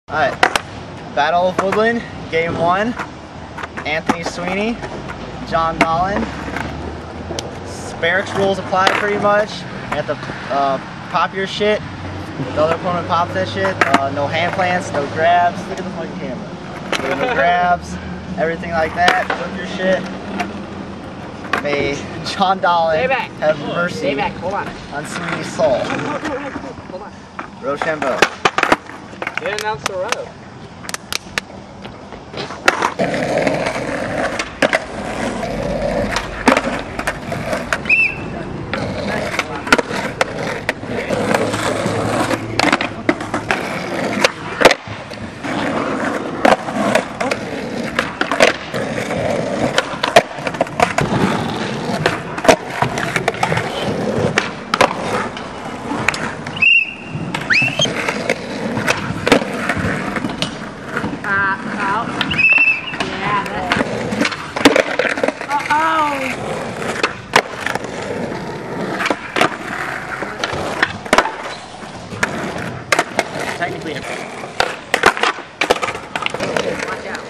Alright, Battle of Woodland, Game 1. Anthony Sweeney, Jon Dahlin. Barracks rules apply pretty much. You have to pop your shit. The other opponent pops that shit. No hand plants, no grabs. Look at the fucking camera. No grabs, everything like that. Flip your shit. May Jon Dahlin have mercy on Sweeney's soul. Hold on. Rochambeau. They announced the road. Out. Yeah, Technically, watch out.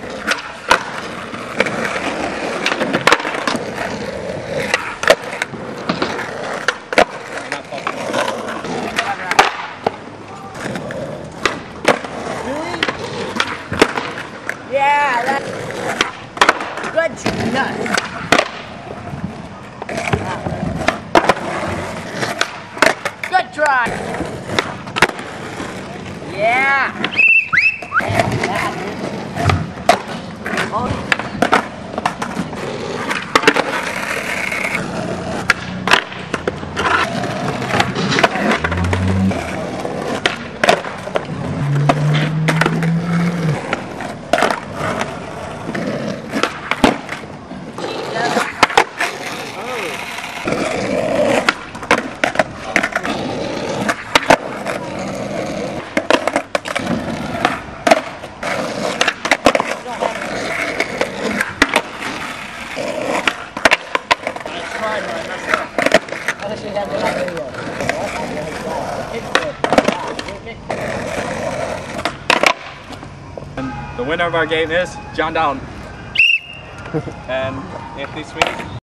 Yeah, that's good nut. Good try. Yeah. And the winner of our game is Jon Dahlin and Anthony Sweeney.